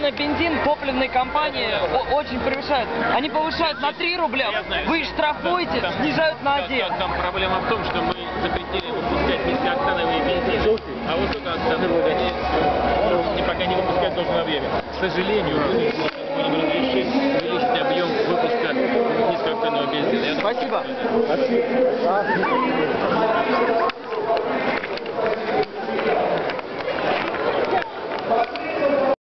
цены бензин топливной компании очень превышают. Они повышают на 3 рубля, вы штрафуете, снижают на 1. Там проблема в том, что мы запретили выпускать низкооктановые бензины, а высокооктановые они пока не выпускают в должном объеме. К сожалению, мы будем разрешить увеличить объем выпуска низкооктанового бензина. Спасибо.